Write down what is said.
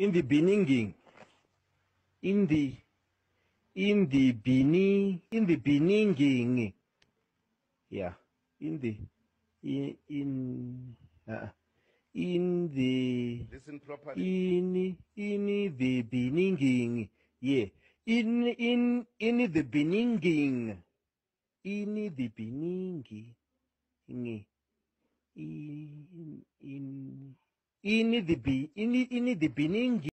in the beginning, in the beginning, yeah, in the Listen properly. in the beginning, yeah, in the beginning, in the beginning, in the beginning.